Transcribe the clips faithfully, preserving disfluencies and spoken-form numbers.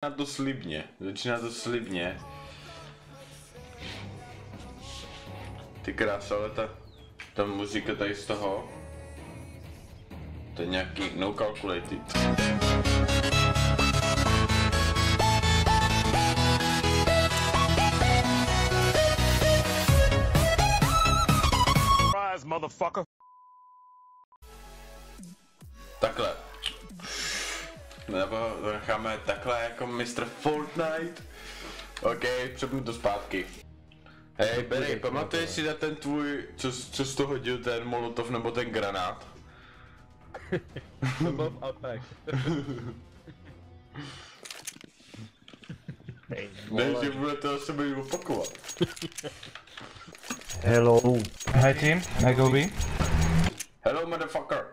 Začíná to slibně, začíná to slibně. Ty krása, ale ta, ta muzika tady z toho, to je nějaký no calculated. Surprise, motherfucker. Takhle. Nebo to necháme takhle jako mistr Fortnite. OK, přepnu to zpátky. Hej, Berry, pamatuješ si na ten tvůj, co, co jsi to hodil, ten molotov nebo ten granát? Above attack. Ne, že budete o sebe opakovat. Hello. Hi team, I go B. Hello, motherfucker.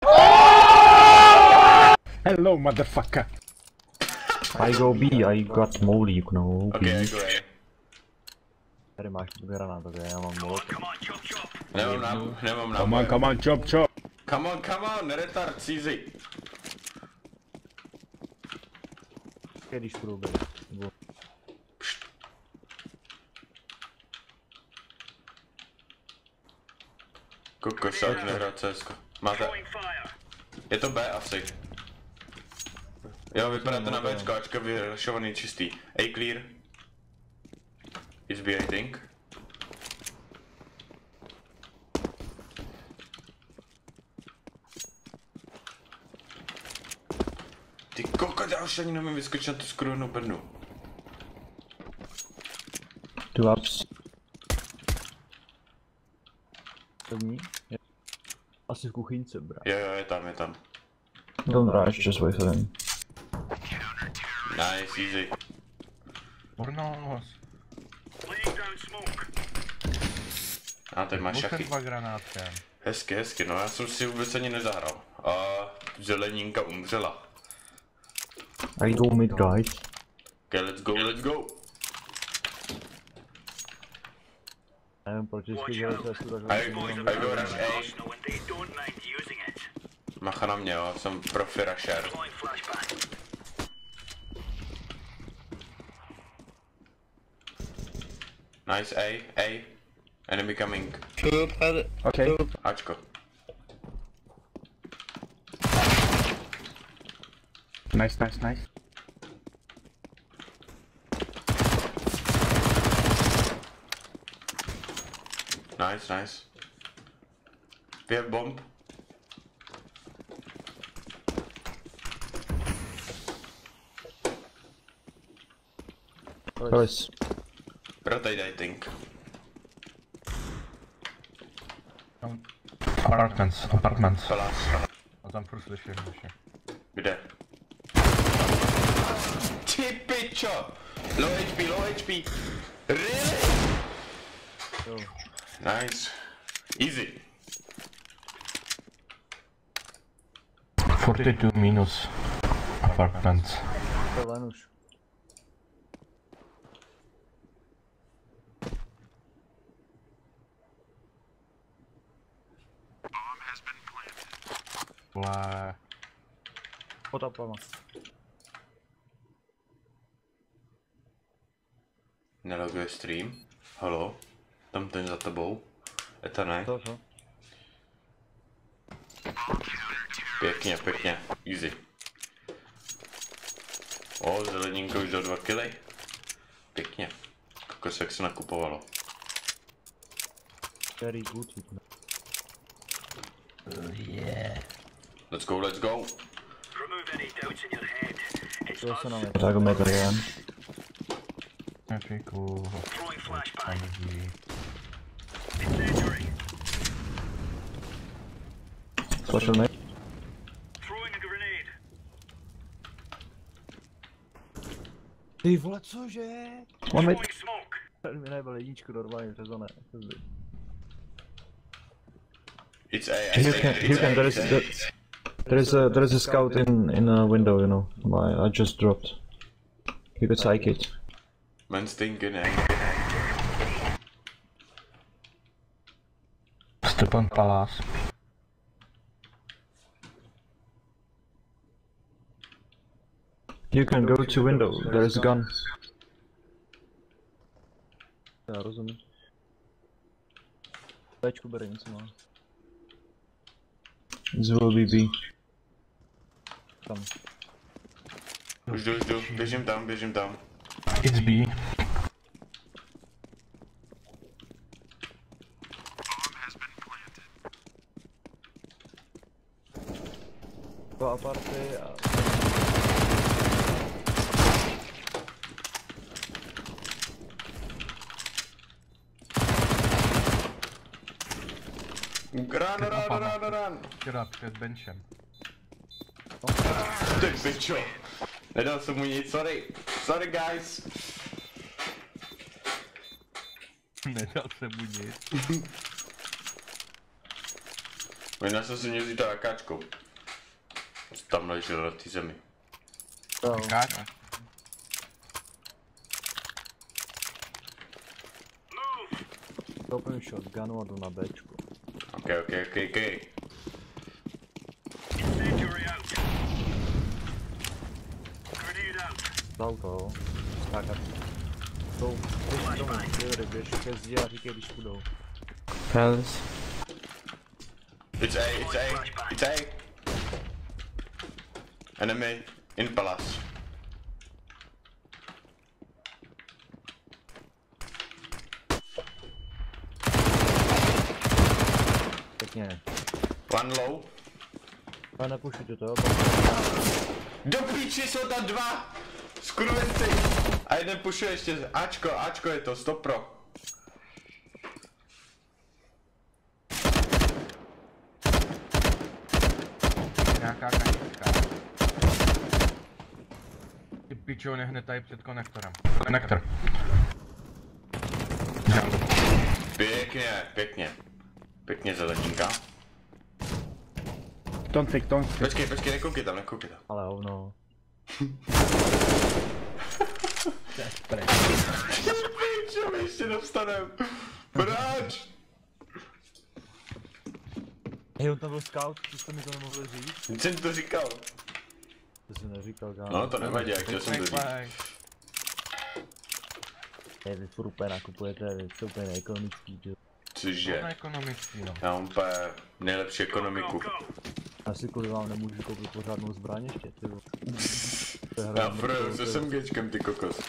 Hello, motherfucker. I go B, I got molly, you know. OK, I go A. Tady máš granát, tak já mám molotov. Nemám nám, nemám nám. Come on, come on, chop, chop. Come on, come on, retard, cízy. Když půjdu B. Kokos, já už nehrál C S ko. Máte? Je to B asi. Jo, vypadá to na Bčko, Ačka vyrašovaný čistý. A clear. Is B, I think. Ty kokot, já už ani nemůžu vyskočit na tu skurvenou brnu. Two ups. První? Je. Asi v kuchyňce, bra. Jo, jo, je tam, je tam. Don't rush, just wait for him. Nice, easy. Urnos. A teď máš šachy. dva granátkem. Hezky, hezky, no já jsem si vůbec ani nezahrál. A zeleninka umřela. I go mid, guys. Okay, let's go, let's go. Nevím, proč vždycky dělají cestu takhle. I, I go rush A. Macha na mě, jo, jsem profi rusher. Nice A, A. Enemy coming. Okay. Ačko. Nice, nice, nice. Nice, nice. We have bomb. Nice. Rotate, I think. Apartments, apartments. Palas. A tam furt slyším ještě. Kde? Ty pičo! Low H P, low H P. Really? Nice. Easy. forty-two minus apartments. To ven už. Vole. Pod apama. Neloguje stream. Halo? Tam ten za tebou. Eta ne? To, to. Pěkně, pěkně. Easy. O, zeleninka už do dva kily. Pěkně. Kokos, jak se nakupovalo. Very good, you know. Yeah. Let's go, let's go. To se na mě. Tak go mid again. Epiku. Social mid. Ty vole, cože? On mid. Mi nebyl jedničku normálně řezané. It's A, I You think can, it's you can, A, there it's is, A. there, there is a, there is a scout in, in a window, you know. I, I just dropped. You could psych it. Man stinken, A. Stepan Palace. You can go to window, there is a gun. Já rozumím. Bčku bere něco má. This will be B. Tam. Už jdu, už jdu, běžím tam, běžím tam. It's B. Do aparty a... Run, run, run, run. Včera před benchem. Ty pičo. Nedal jsem mu nic, sorry. Sorry guys. Nedal jsem mu nic. Možná jsem si měl vzít to akáčkou. Tam ležel na té zemi. Káč? Koupím shotgunu a jdu na Bčku. Ok, ok, ok, ok. Dal to, jo. Skákat. Jdou, běž domů, Theory, běž ke zdi a říkej, když půjdou. Palace. It's A, it's A, it's A. Enemy in palace. Pěkně. One low. Ale nepušujte to, jo. Do píči, jsou tam dva! Skurvenci! A jeden pušuje ještě, Ačko, Ačko je to, stop pro. Nějaká kanička. Ty pičo, nehne tady před konektorem. Konektor. Pěkně, pěkně. Pěkně zeleninka. Don't think, don't think. Počkej, počkej, nekoukej tam, nekoukej tam. Ale hovno. Pičo, my ještě dostanem. Proč? Hej, on tam byl scout, ty jste mi to nemohli říct? Nic jsem to říkal. To jsi neříkal, kámo. No to nevadí, jak chtěl jsem to říct. Hej, vy furt úplně nakupujete, vy jste úplně neekonomický, jo. Cože? Na ekonomický, no. Já mám úplně nejlepší ekonomiku. Asi kvůli vám nemůžu koupit pořádnou zbraň ještě, ty jo. Já proju se SMGčkem, ty kokos.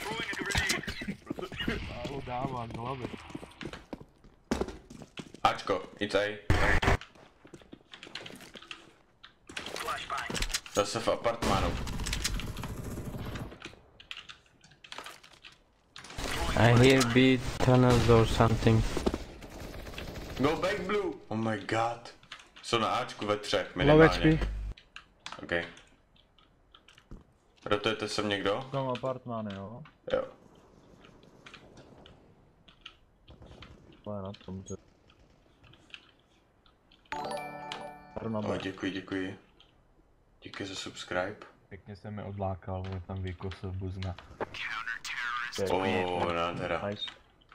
Málo dává z hlavy. Ačko, it's A. Zase v apartmánu. I hear B tunnels or something. Go back blue! Oh my god. Jsou na Ačku ve třech, Low minimálně. H P. OK. Rotujete sem někdo? Tam apartmány, jo. Jo. To je na tom, to. Jdu na O, B. děkuji, děkuji. Díky za subscribe. Pěkně se mi odlákal, ale tam vykosil buzna. O, nádhera. Nice.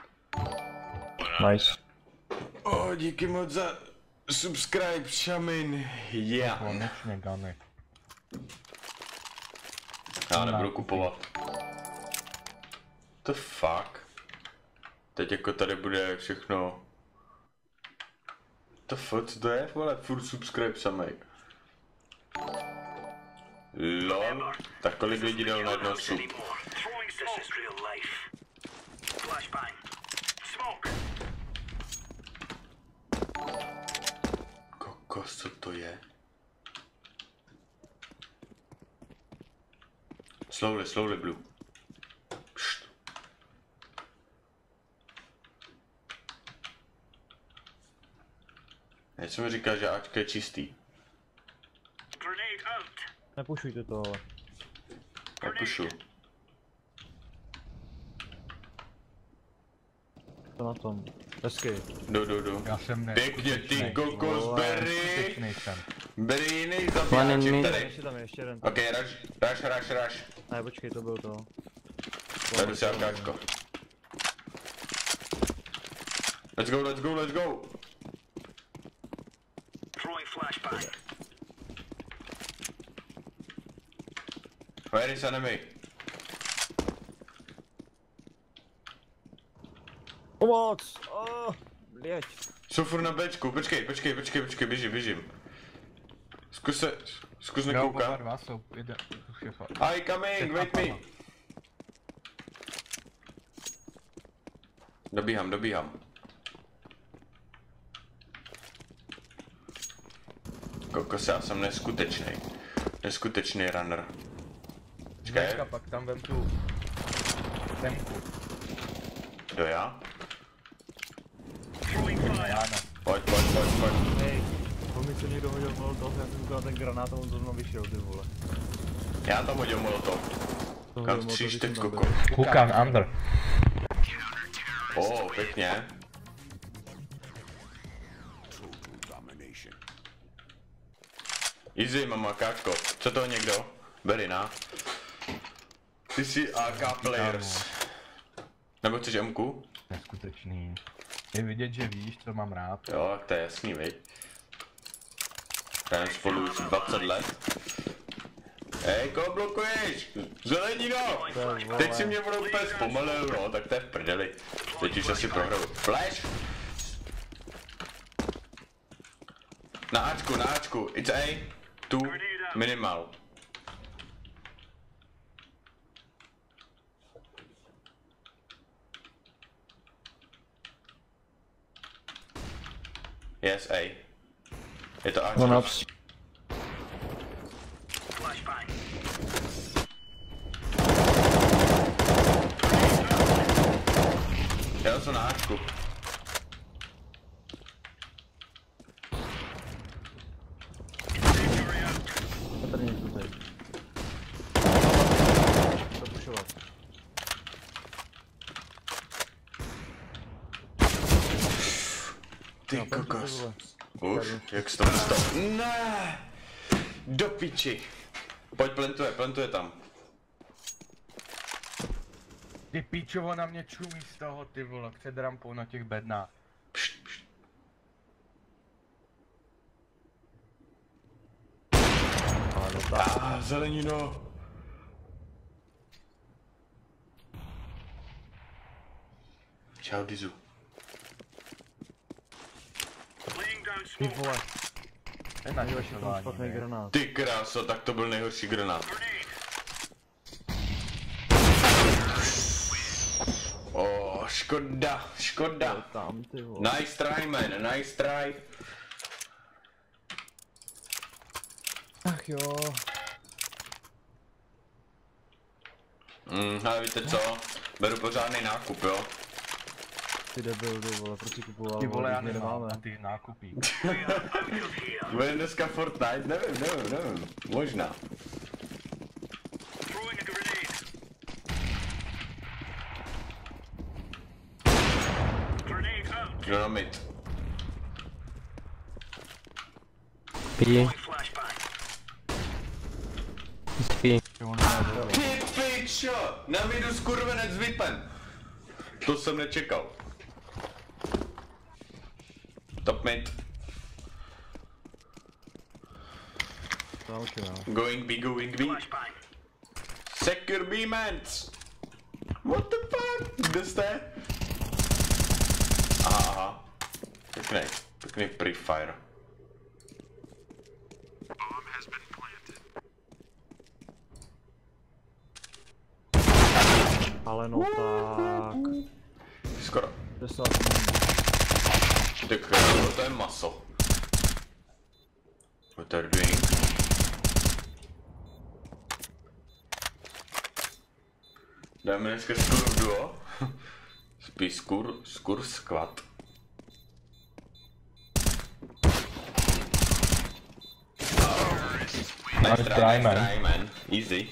Nice. O, díky moc za subscribe, šamin. Yeah. Konečně ganek. Já nebudu kupovat. The fuck? Teď jako tady bude všechno. The fuck, co to je? Vole, furt subscribe samej. Lol, tak kolik lidí dal na jedno sub? Kokos, co to je? Slowly, slowly blue. Pšt. Já jsem mi říkal, že Ačka je čistý. Nepušujte to, ale. Napušu. To na tom. Hezky. Jdu, jdu, jdu. Já jsem ne. Pěkně ty kokos, Berry! Skutečnej jsem. Berry jiný One in zabijáček mid. tady. Ještě tam je, ještě jeden. Ok, rush, rush, rush, rush. Ne, počkej, to byl to. Jdu si Akáčko. Let's go, let's go, let's go! Where is enemy? Pomoc! Oh, blěť. Jsou furt na Bčku, počkej, počkej, počkej, počkej, běžím, běžím. Zkus se, zkus Jo, oba nekoukat. dva jsou, jeden, už je fakt. I coming, wait me. Dobíhám, dobíhám. Kokos, já jsem neskutečný. Neskutečný runner. Počkej. Dneska pak tam vem tu temku. Kdo já? Já ne. Pojď, pojď, pojď, pojď. Hej, po mi se někdo hodil molotov, já jsem ukázal ten granát a on zrovna vyšel, ty vole. Já tam hodil molotov. To Kam hodil stříš molotov, ty když jsem tam koko? byl. Koukám under. O, pěkně. Easy, mama, káčko. Co to někdo? Bery, na. Ty jsi A K players. Nebo chceš M-ku? Neskutečný. Je vidět, že víš, co mám rád. Jo, tak to je jasný, viď? Hrajeme spolu už dvacet let. Hej, koho blokuješ? Zelenino! Teď si mě budou úplně zpomalil, no, tak to je v prdeli. Teď už asi prohraju. Flash! Na Ačku, na Ačku. It's A. Tu. Minimal. Yes, A. Je to Ačko. One ups. Já jsem na Ačku. Patrně něco tady. Zapušovat. Ty kokos. Už, jak jsi to dostal? Ne! Do piči. Pojď, plantuje, plantuje tam. Ty píčovo na mě čumí z toho, ty vole, před rampou na těch bednách. Pšt, pšt. Ah, zelenino. Čau, Dizu. Ty vole, To je na nejlepší tam šování, špatný ne? granát. Ty kráso, tak to byl nejhorší granát. Oh, škoda, škoda. Tam, ty vole. Nice try, man, nice try. Ach jo. Mm, ale víte co? Beru pořádný nákup, jo? Ty debil, ty vole, proč si kupoval? Ty vole, já když my nemám a ty nákupí. Bude dneska Fortnite? Nevím, nevím, nevím. Možná. Kdo na mid? P. It's P. Ty pičo! Na midu skurvenec s vipem. To jsem nečekal. Top mid. Going B, going B. Secure B, mans. What the fuck? Kde jste? Aha, aha. Pěkný, pěkný pre-fire. Ale no tak. Skoro. deset. Tak jo, to je maso. What are you doing? Dáme dneska skur duo. Spíš skur, skur squad. Nice try, man. Try, man. Easy.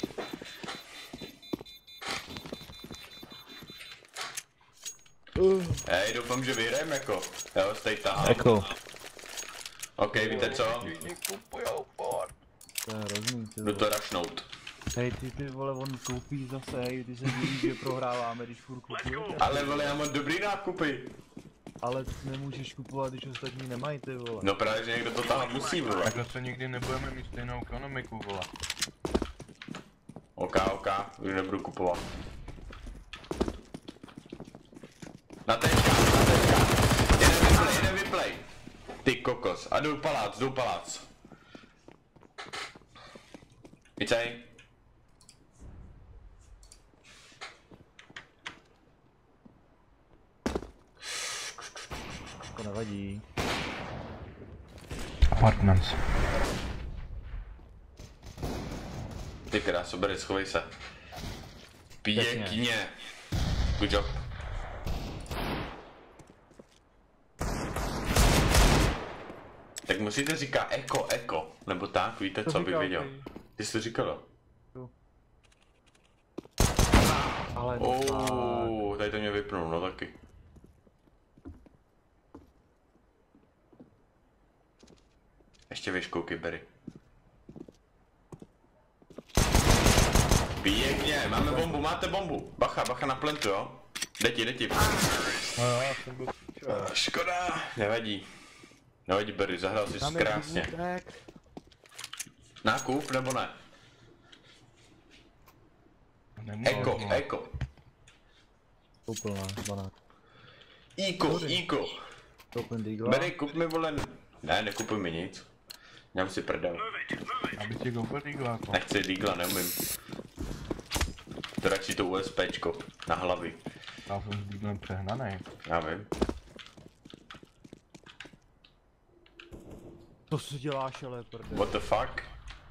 Uh. Hej, doufám, že vyhrajeme jako. Jo, stej tam. Echo. OK, víte co? To je hrozný, ty Jdu vole. to rašnout. Hej, ty ty vole, on koupí zase, hej, ty se víš, že prohráváme, když furt kupujeme. Ale vole, já mám dobrý nákupy. Ale nemůžeš kupovat, když ostatní nemají, ty vole. No právě, že někdo to tam musí, vole. Takhle se nikdy nebudeme mít stejnou ekonomiku, vole. OK, OK, už nebudu kupovat. Na tečka, na tečka. Jeden vyplay, jeden vyplay. Ty kokos. A jdu palác, jdu palác. Vícej. To nevadí. Apartments. Ty kráso, bere, schovej se. Pěkně. Good job. Tak musíte říkat eko, eko, nebo tak, víte, co bych věděl. Ty jsi to říkala? Ale Ouuu, tady to mě vypnul, no taky. Ještě vyškouky, Berry. Pěkně, máme bombu, máte bombu. Bacha, bacha na plentu, jo? Jde ti, jde ti. Škoda, nevadí. Nevadí, Berry, zahrál jsi krásně. Nákup, nebo ne? Eko, eko. koupil na banák. Iko, Iko. Koupil Deagla. Berry, kup mi vole. Ne, nekupuj mi nic. Dám si prdel. Aby ti koupil Deagla jako. Nechci Deagla, neumím. To radši to USPčko na hlavy. Já jsem s Deaglem přehnaný. Já vím. To si děláš, ale prdel. What the fuck?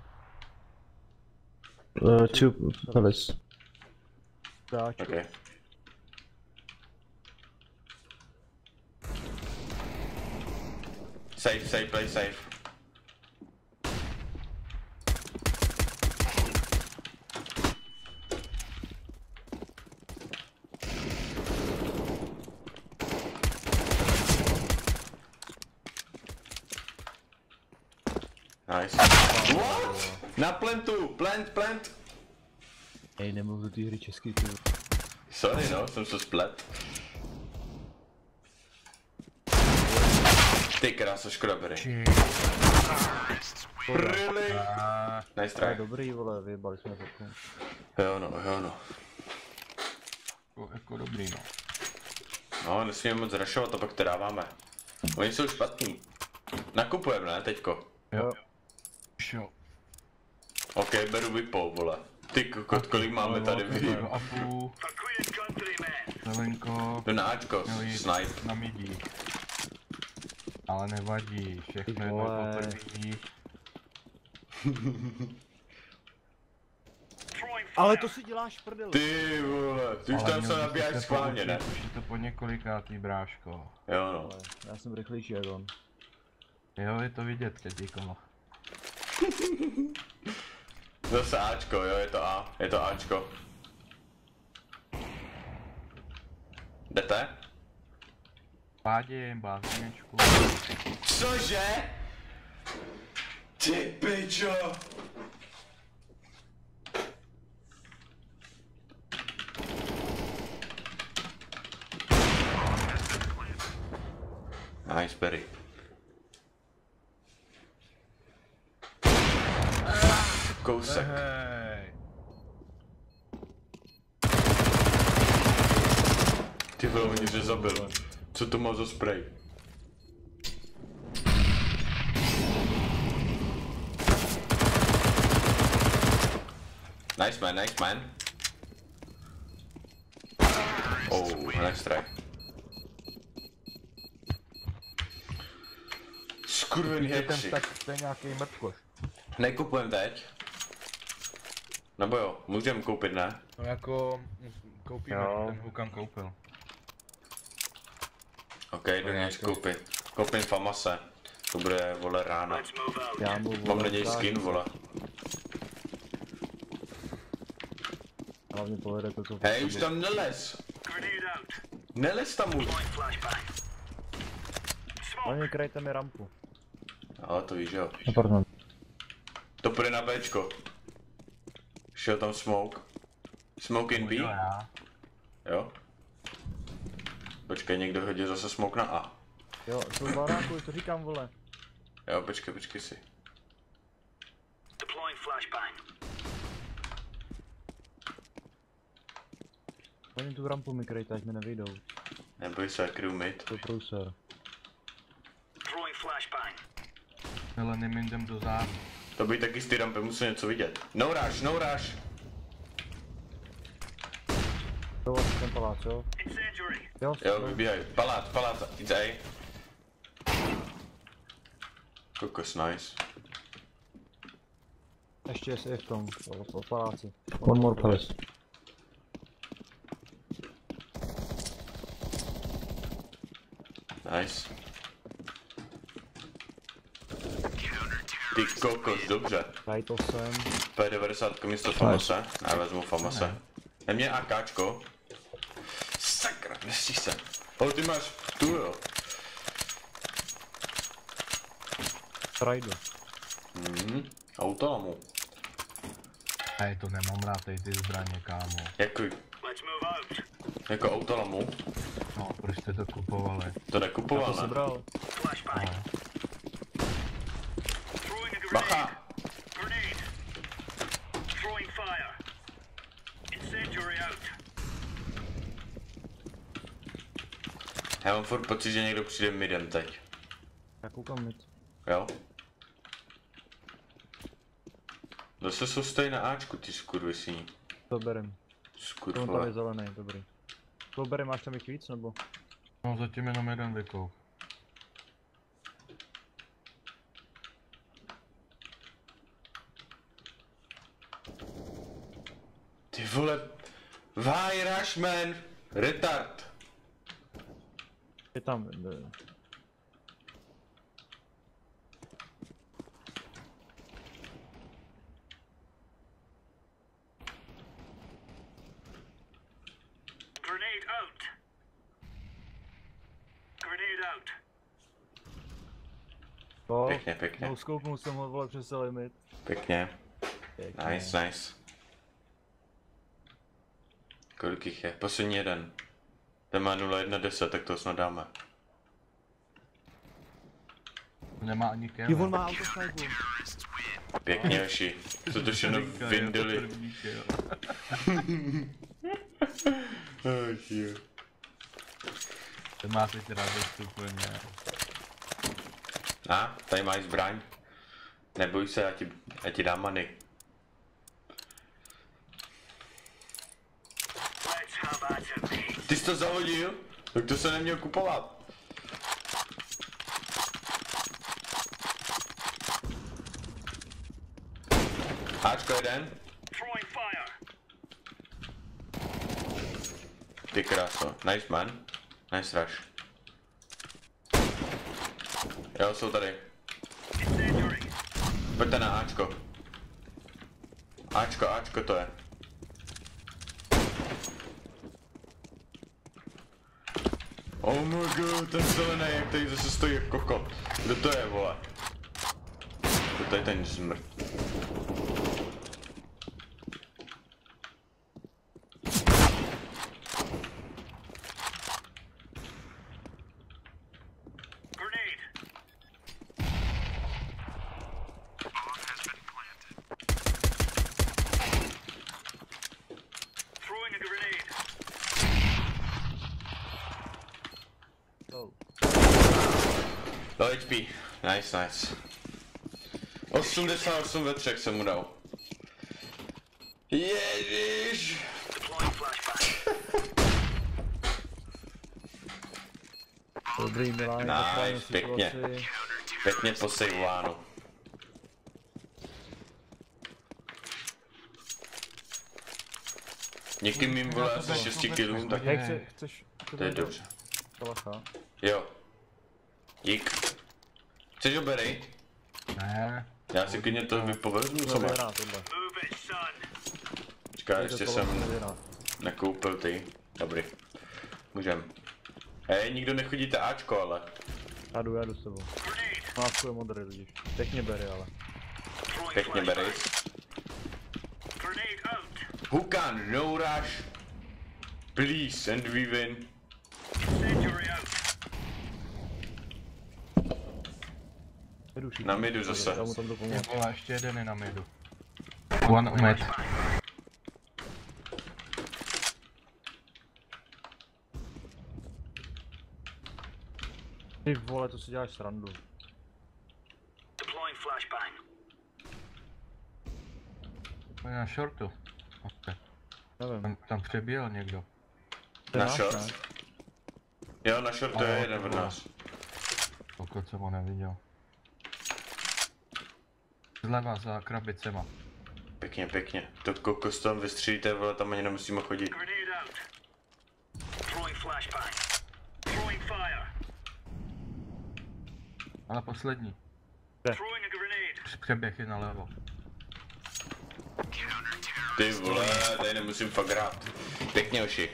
Uh, two pellets. Dáčku. Okay. Safe, safe, play safe. Nice. What? Na plantu, plant, plant. Ej, nemluv do té hry česky, ty. Sorry, no, jsem se splet. Ty krása, škoda, Berry. Really? Nice To je try. dobrý, vole, vyjebali jsme to. Jo no, jo no. Jako, jako dobrý no. No, nesmíme moc rašovat a pak to dáváme. Oni jsou špatný. Nakupujeme, ne, teďko? Jo. Jo. OK, beru vypou, vole. Ty kokot, kolik máme tady vidím. A půl. Zelenko. Jdu na Ačko, Měl jít snipe. na midí. Ale nevadí, všechno je to Vole. poprvé. Ale to si děláš prdel. Ty vole, ty už Ale tam měl se bys nabíjáš se schválně, ne? poučit, Už je to po několikátý, bráško. Jo no. Já jsem rychlejší jak on. Jo, je to vidět, Ketíko. Zase Ačko, jo, je to A, je to Ačko. Jdete? Pádím, bázínečku. Cože? Ty pičo! Nice, Berry. Kousek. Hej. Ty vole, mě že zabil. Co to má za spray? Nice man, nice man. Oh, nice try. Skurvený Ten hekři. tak to je nějaký mrtkoš. Nekupujem teď. Nebo jo, můžeme koupit, ne? No jako, koupíme, Jo. ten Hukan koupil. OK, jdu něco koupit. Koupím Famase. To bude, vole, rána. Já mu Mám vole, na něj ukážu. skin, vole. Hlavně povede to, co Hej, už tam nelez. Nelez tam už. Hlavně krajte mi rampu. Ale to víš, jo. Apartment. To půjde na Bčko. Šel tam smoke. Smoke in B? Jo, já. Jo. Počkej, někdo hodil zase smoke na A. Jo, jsou v baráku, to říkám, vole. Jo, počkej, počkej si. Pojďme tu rampu mi kryjte, ať mi nevyjdou. Neboj se, kryju mid. To je průser. Ale nemindem do zádu. To by taky z ty rampy musel něco vidět. No rush, no rush. To vlastně ten palác, jo? Jo, Jo, vybíhaj. Palác, palác, jít A. Kokos, nice. ještě je v tom, v paláci. One more palace. Nice. Ty kokos, dobře. Daj to sem. P devadesát místo Famose. Já vezmu Famose. Nemě AKčko. Sakra, nestih se. Ale ty máš tu, jo. Trajdu. Mhm. Autolamu. Hej, to nemám rád, tady ty zbraně, kámo. Jako... Jako autolamu? No, proč jste to kupovali? To nekupoval, To ne? bral. No. Bacha! Já mám furt pocit, že někdo přijde midem teď. Já koukám mid. Jo? Zase jsou stojí na Ačku, ty skurvisí. To berem. To tady Skurvole. je zelený, dobrý. To berem, máš tam jich víc nebo? No, zatím jenom jeden vykouk. Ty vole... Why rush, man? Retard. Je tam, ne. To, Pěkně, pěkně. no skoupnul jsem ho, vole, přes celý mid. Pěkně. Pěkně. Nice, nice. Kolik jich je? Poslední jeden. Ten má nula jedna deset, tak to snad dáme. Nemá ani kill. Jo, on má autosnipu. Pěkně, Joši. Co to všechno vyndili. Oh, jo. To má teď radost úplně. A, tady máš zbraň. Neboj se, já ti, já ti dám many. Ty jsi to zahodil? Tak to se neměl kupovat. Ačko jeden. Ty kráso, nice man. Nice rush. Jo, jsou tady. Pojďte na Ačko. Ačko, Ačko to je. Oh my god, ten zelený, jak tady zase stojí jako kokot. Kdo to je, vole? To je ten zmrt. Do H P. Nice, nice. osmdesát osm ve třech jsem mu dal. Ježiš! Dobrý, Milán, Nice, pěkně. Pěkně posejvováno. Díky mým vole asi šesti kilům, tak Jak chce, chceš? to je dobře. Kalacha. Jo. Dík. Chceš ho berej? Ne. Já si klidně to vypoveznu, co To máš? je rád, tohle. Počkej, ještě jsem nekoupil ty. Dobrý. Můžem. Hej, nikdo nechodíte Ačko, ale. Já jdu, já jdu s tebou. Másku je modrý totiž. Pěkně bere, ale. Pěkně berej. Hukan, no rush. Please, and we win. Jdu všichni. Na midu zase. Já mu tam jdu Ty pomoct. vole, ještě jeden je na midu. One mid. Ty vole, to si děláš srandu. On je na shortu. Okay. Nevím. Tam, tam přebíjel někdo. To je Na náš, short? ne? Jo, na short to je Ale jeden to od bylo. nás. Pokud jsem ho neviděl. Zleva za krabicema. Pěkně, pěkně. To kokos tam vystřílíte, vole, tam ani nemusíme chodit. Ale poslední. Kde? Přeběh je nalevo. Ty vole, tady nemusím fakt hrát. Pěkně, oši.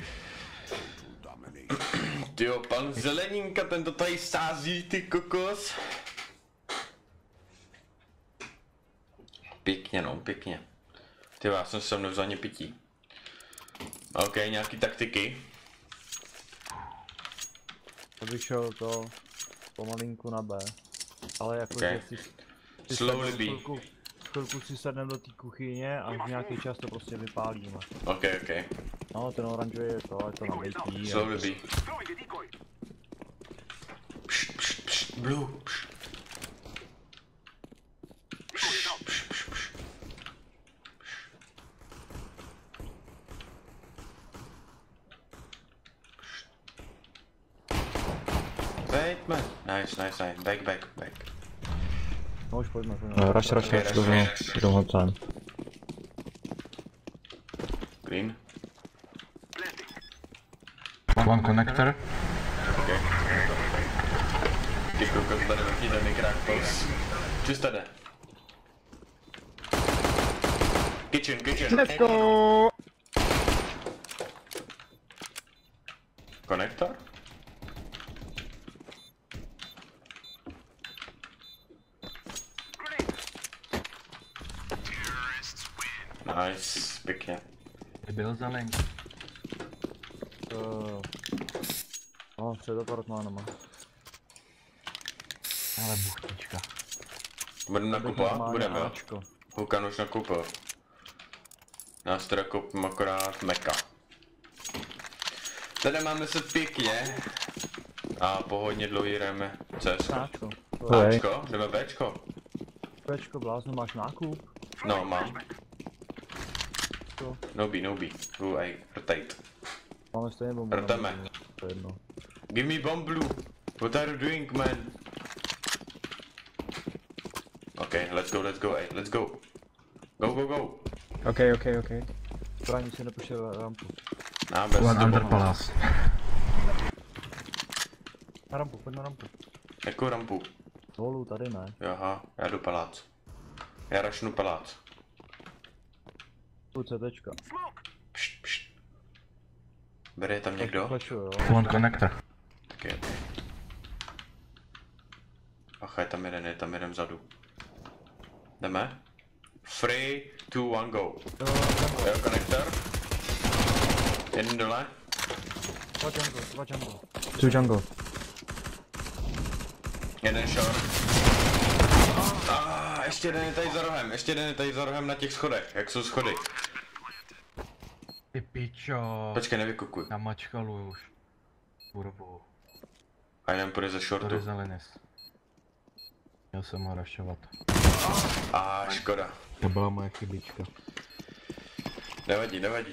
Tyjo, pan Zeleninka, ten to tady sází, ty kokos. Pěkně, no, pěkně. Ty já jsem se mnou za ně pití. OK, nějaký taktiky. To bych šel to pomalinku na B. Ale jako, Okay. že si... si Slowly sednem B. chvilku, chvilku si sedneme do té kuchyně a v nějaký čas to prostě vypálíme. OK, OK. No, ten oranžový je to, je to nabejtý. Slowly B. Pšt, pšt, pšt, blue, pšt. Pšt, pšt, pšt, pšt. Wait, man. Nice, nice, nice. Back, back, back. No už pojďme, pojďme. Uh, rush, rush, Okay, rush, rush, go, rush. we don't have time. Green. One connector. Okay. Ty kokos, tady velký ten mikrák, pos. Čista jde. Kitchen, kitchen. Let's go! Konektor? Nice, pěkně. Byl zeleň. Uh, no, před apartmánama. Ale buchtička. Budeme nakupovat? Budeme, jo. Ačko. Hukan už nakoupil. Nás teda koupím akorát meka. Tady máme se pěkně. A pohodně dlouhý jdeme C S. Ačko. Ačko? Jdeme Bčko? Bčko, blázno, máš nákup? No, mám. Co? Nobí, nobí. Blue, ej, rotate. Máme stejně bombu. Roteme. To je jedno. Give me bomb blue. What are you doing, man? Okay, let's go, let's go, ey, let's go. Go, go, go. Okay, okay, okay. Zbraní si nepošel rampu. Na, bez One to under bomb. palace. Na rampu, pojď na rampu. Jakou rampu? Dolů, tady ne. Aha, já jdu palác. Já rašnu palác. Tu CTčka. Pšt, pšt. Bere tam někdo? Flashu, jo. One connector. Okay, okay. Ach, je tam jeden, je tam jeden vzadu. Jdeme? Three, two, one, go. Jo, konektor. Jeden dole. Dva jungle, dva jungle. Two jungle. Jeden short. Ah, ještě jeden je tady za rohem, ještě jeden je tady za rohem na těch schodech, jak jsou schody. Ty pičo. Počkej, nevykukuj. Na mačkalu už. Kurvu. A jeden půjde ze To shortu. je zelenis. Měl jsem ho rašovat. A škoda. To byla moje chybička. Nevadí, nevadí.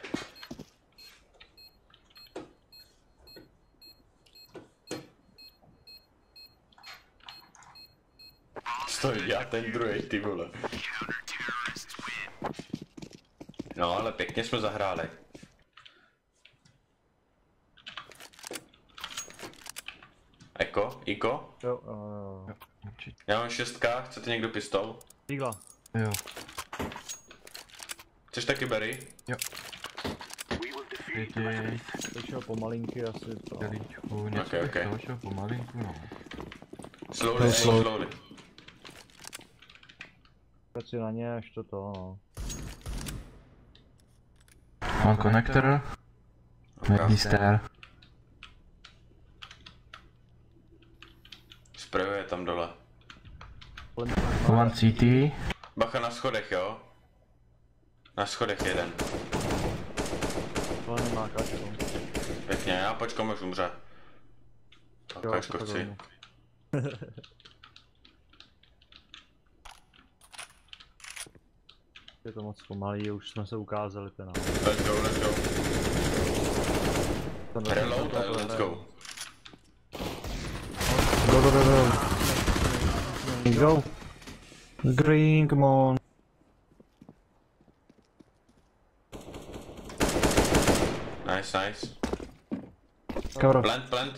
Stojí já ten druhý, ty vole. No, ale pěkně jsme zahráli. Eko? Iko? Jo, uh, Určitě. Já mám šestka, chcete někdo pistol? Eagle. Jo. Chceš taky Berry? Pěti. Teď šel pomalinky asi to. Dělíčku. Něco Okay, bych okay. toho šel pomalinku, no. Slowly, slowly, slowly. Teď si na ně až to to, no. One connector. Maybe stair. Sprayuje tam dole. One C T. Bacha na schodech, jo? Na schodech jeden. Tohle nemá kačku. Pěkně, já počkám, až umře. ukáž koci. Je to moc pomalý, už jsme se ukázali ten. Let's go, let's go. Reload, let's go. Go, go, go, go. Go. Green, come on. Nice, nice. Cover up. Plant, plant.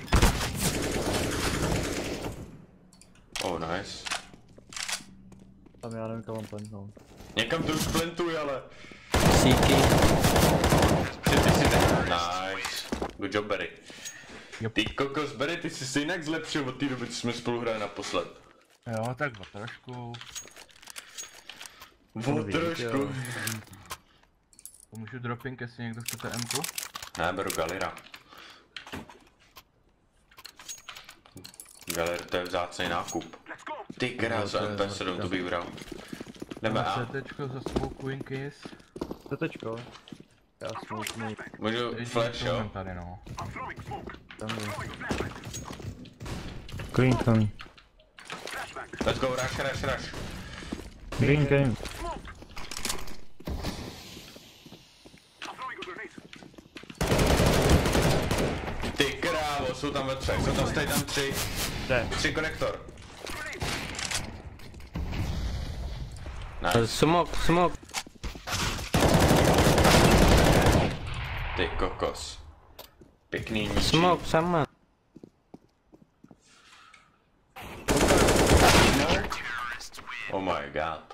Oh, nice. Tam já nevím, kam mám plantnout. Někam to už plantuj, ale. Seeking. Že ty si ne... Nice. Good job, Barry. Ty kokos, Barry, ty jsi se jinak zlepšil od té doby, co jsme spolu hráli naposled. Jo, tak o trošku. O trošku. Pomůžu dropping, jestli někdo chcete M-ku? Ne, beru Galera. Galer, to je vzácný nákup. Ty krása, M P sedm to bych bral. Jdeme A. CTčko za smoke kiss. Tetečko. Já smutný. Můžu flash, jo? Tady no. Tam je. Green coming. Let's go, rush, rush, rush. Green came. Ty krávo, jsou tam ve třech, jsou tam, stojí tam tři. Kde? Tři konektor. Uh, Nice. smoke, smoke. Ty kokos. Pěkný ničí. Smoke, someone. Oh my god.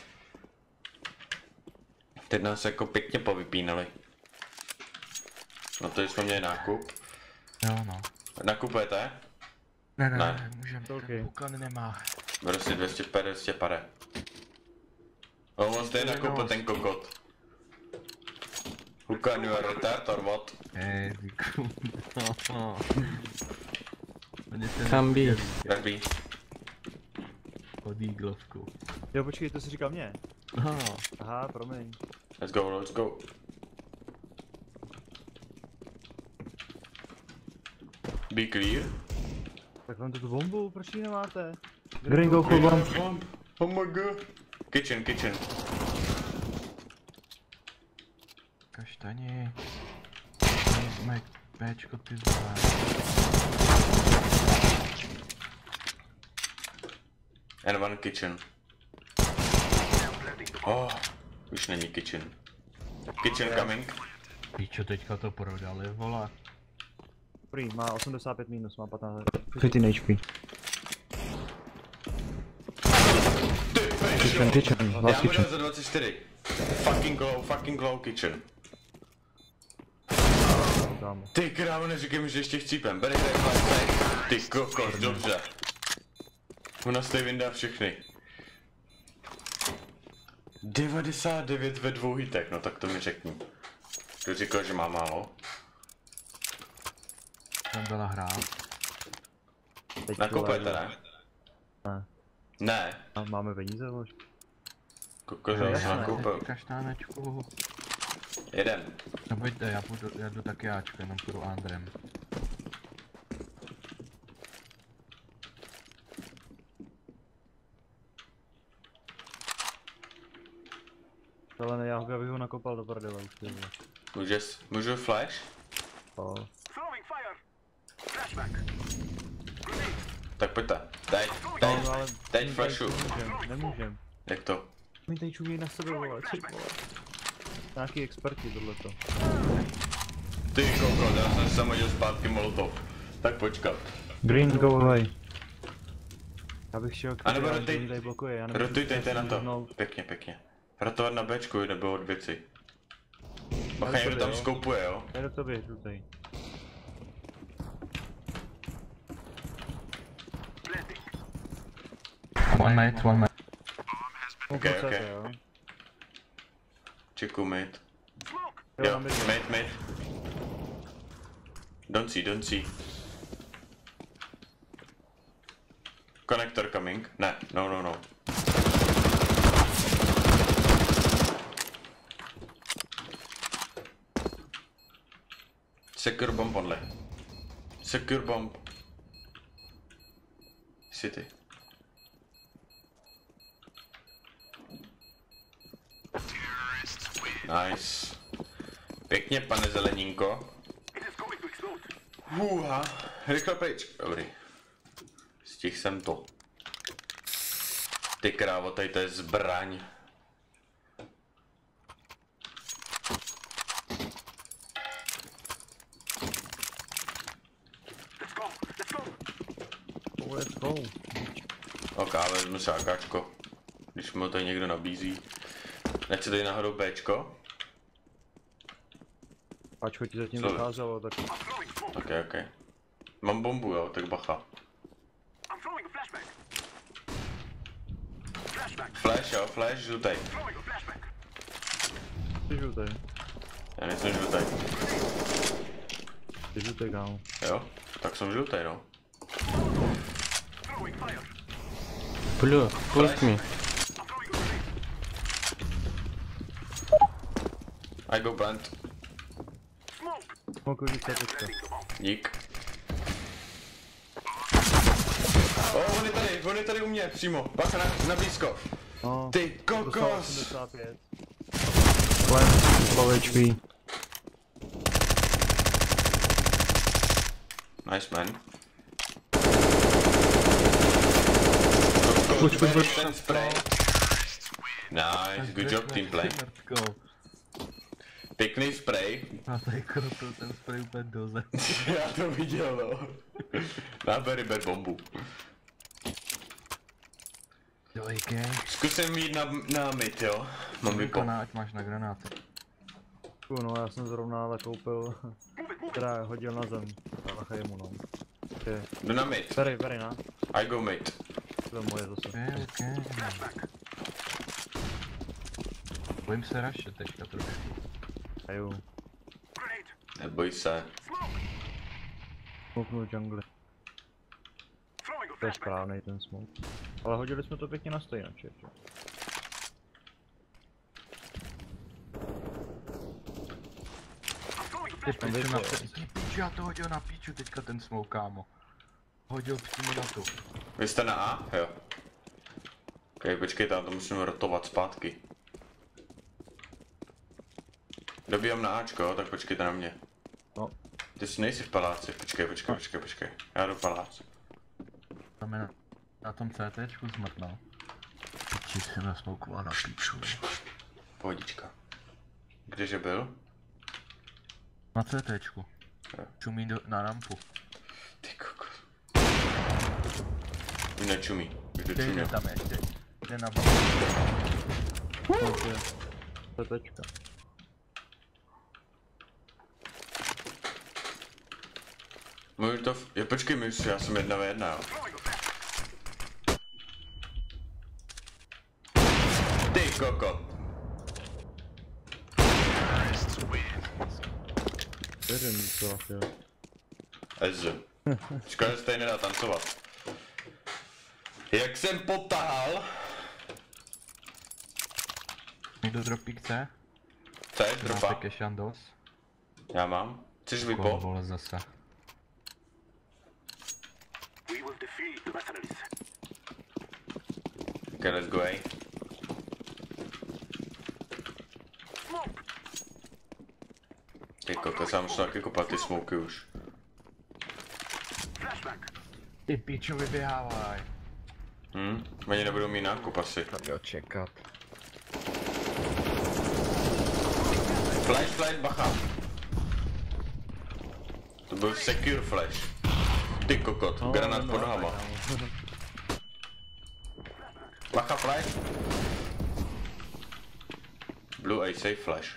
Teď nás jako pěkně povypínali. No to jsme měli nákup. Jo no. Nakupujete? Ne, ne, Ne. ne, můžem, Ok. ten pukan nemá. Prostě dvě stě padesát, dvě stě padesát. Oh, on stejně nakoupil ten kokot. Hukan, you are retard or what? Hej, díku. Can be. Derby. Od jíglovku. Jo, počkej, to si říkal mě. Aha. Aha, promiň. Let's go, let's go. Be clear. Tak vám tu bombu, proč ji nemáte? Green, go for bomb. Bomb. Oh my god. Kitchen, kitchen. Kaštani. Mac, Bčko ty vole. And one kitchen. Oh, už není kitchen. Kitchen coming. Píčo, teďka to prodali, vole. Prý, má osmdesát pět minus, má patnáct. fifteen H P. Kitchen, kitchen, Já last mu kitchen. dal za dvacet čtyři. Fucking glow, fucking glow kitchen. Kámo. Ty krávo, neříkej mi, že ještě chcípem. Beri reflex. Ty kokos, dobře. U nás tady vyndá všechny. devadesát devět ve dvou hitech, no tak to mi řekni. Kdo říkal, že má málo? Tam byla hra. Teď Nakupujete, ne? Ne. Ne. A máme peníze, už. Kokos, já jsem nakoupil. Kaštánečku. Jeden. No pojďte, já půjdu, já jdu taky Ačko, jenom půjdu Andrem. Ale ne, já bych ho nakopal do prdele už ty vole. Můžeš, můžu flash? Oh. Tak pojďte. Teď, No, teď, ale teď my flashu. tady Nemůžem, nemůžem. Jak to? My tady čumí na sebe, vole, ty vole. Nějaký experti tohleto. Ty kokos, já jsem se hodil zpátky molotov. Tak počkat. Green, go away. Já bych šel k A nebo ale rotej- oni tady blokuje, já nevím, Rotujte na to. No, Pěkně, pěkně. Rotovat na Bčku nebo od věci. Bacha, Ale to někdo tam jo. skoupuje, jo? já do tobě, jdu tady. One mate, one mate. Ok, Chcete, ok. jo? Chiku mid. Jo, Jo, mám být- mid, mid. Don't see, don't see. Connector coming. Ne, no, no, no. Secure bomb only. Secure bomb. City. Nice. Pěkně, pane Zeleninko. Hůha, rychle pryč. Dobrý. Stihl jsem to. Ty krávo, tady to je zbraň. Let's go. Ok, vezmu si AKčko. Když mi ho tady někdo nabízí. Nechci tady náhodou Bčko? Ačko ti zatím Co? vycházelo, tak... Ok, ok. Mám bombu, jo, tak bacha. Flash, jo, flash, žlutej. Ty žlutej. Já nejsem žlutej. Ty žlutej, kámo. Jo, tak jsem žlutej, no. Blue, push me. I go plant. Smokuji se teďka. Dík. Oh, on je tady, on je tady u mě, přímo. Bacha na, na blízko. No, Ty dostal kokos! osmdesát pět. Plant, low H P. Nice, man. Push, push, push. Ten spray. Nice, good job, team play. Pěkný spray. A tady kropil ten spray úplně do zem. Já to viděl, no. Nábery ber bombu. Dojke. Zkusím jít na, na mid, jo. Mám vypo. Ať máš na granáty. No, já jsem zrovna koupil, teda hodil na zem. Bacha jemu, no. Ty. Jdu na mid. Berej, berej, na. I go mid. To je moje zase. Okay, okay. Bojím se raše teďka trošku. A jo. Neboj se. Smoknul jungle. To je správnej ten smoke. Ale hodili jsme to pěkně na stejnače. Ty piču na ty piču, já to hodil na píču teďka ten smoke, kámo. Hodil přímo na tu. Vy jste na A? Jo. Ok, počkejte, já to musím rotovat zpátky. Dobíjám na Ačko, jo, tak počkejte na mě. No. Ty jsi nejsi v paláci, počkej, počkej, počkej, počkej. Já jdu palác. Tam je na, na tom CTčku zmrtnul. Piči si nasmoukoval na píču. Pohodička. Kdeže byl? Na CTčku. Jo. Čumí do, na rampu. Ty kokos. Nečumí. Kdo Ty čuměl? jde tam ještě. Jde na bok. To je tečka. Můžu to v... Je, počkej, myš, já jsem jedna ve jedna, jo. Ty koko. Jeden to jo. Ez. Škoda, že se tady nedá tancovat. Jak jsem potahal... Někdo dropík C? Co je dropa? Máte Keshandos? Já mám. Chceš Kolo vypo? vole zase. Okay, let's go A. Ty koko, já musím taky kopat ty smoky už. Ty pičo, vyběhávaj. Hm? Oni nebudou mít nákup asi. Tak jo, čekat. Flash, flash, bacha. To byl secure flash. Ty kokot, No, granát no, pod nohama. Bacha, flash. Blue A safe flash.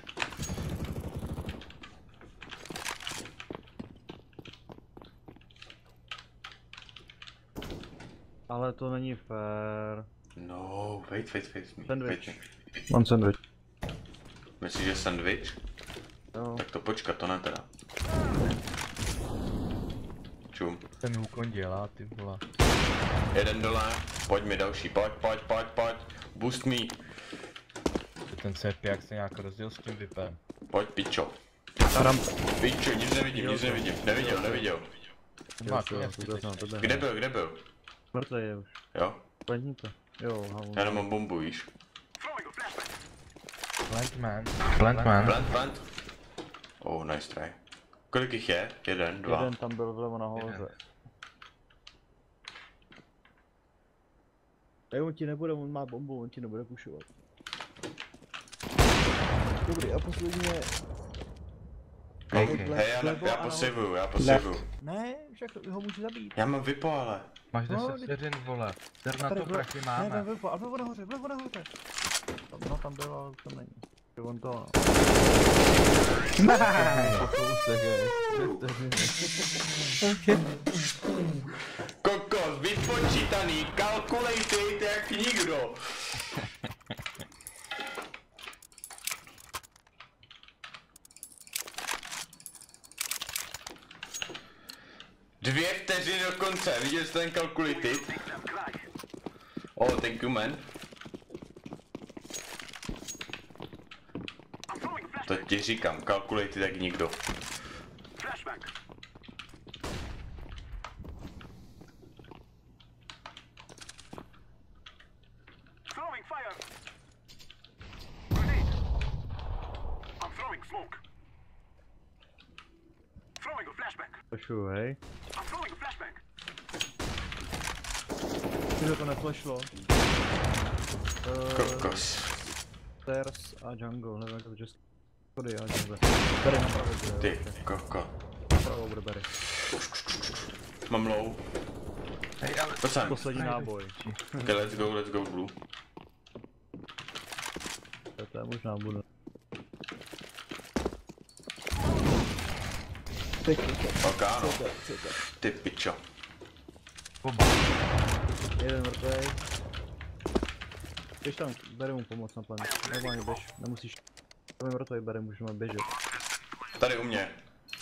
Ale to není fair. No, wait, wait, wait. wait, Sandwich. wait. One sandwich. Myslíš, že sandwich? Jo. Tak to počkat, to ne teda. Čum. Ten úkon dělá, ty vole. Jeden dole, pojď mi další, pojď, pojď, pojď, pojď. Boost me. Ten C P jak se nějak rozděl s tím vypem. Pojď, pičo. Aram. Pičo, nic nevidím, nic nevidím. Neviděl, neviděl. Má Jo, to jo, jasný to teď. znám, to jde. Kde byl, kde byl? Mrtvý je už. Jo? Plní to. Jo, halu. Já nemám bombu, víš. Plant man. Plant man. Plant, plant. Oh, nice try. Kolik jich je? Jeden, dva. Jeden tam byl vlevo nahoře. Ej, on ti nebude, on má bombu, on ti nebude pušovat. Dobrý, a poslední je... Okay. Hej, já, ne, já posivuju, já posivuju. Ne, však ho můžu zabít. Já mám vypo, ale. Máš No, deset vteřin, vole. Zer na to Tady, prachy Ne, máme. ne, vlevo, a vlevo nahoře, vlevo nahoře. Tam, no, tam bylo, ale tam není. On to... Kokos, vypočítaný, calculated jak nikdo. Dvě vteřiny do konce, viděl jsi ten calculated? Oh, thank you, man. To ti říkám, calculated jak nikdo. Flashu, hej. Tyhle to neflashlo. Kokos. Stairs a jungle, nevím jak to just... Schody a jungle. Tady napravo bude. Ty koko. Napravo bude Barry. Mám low. Hej, ale... To jsem. Poslední náboj. Okay, let's go, let's go blue. To je možná bude. Ok, no. Ty pičo. Oba. Jeden mrtvej. Běž tam, bere mu pomoc na planu. Normálně běž, nemusíš. Tam je mrtvej, bere, můžeme běžet. Tady u mě.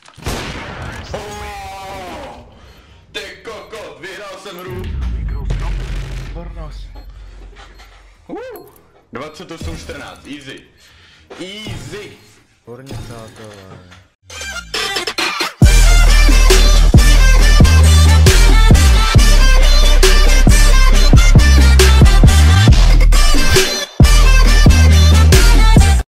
Oh, ty kokot, vyhrál jsem hru. Bornos. Uh, dvacet osm čtrnáct, easy. Easy. Horně přátelé.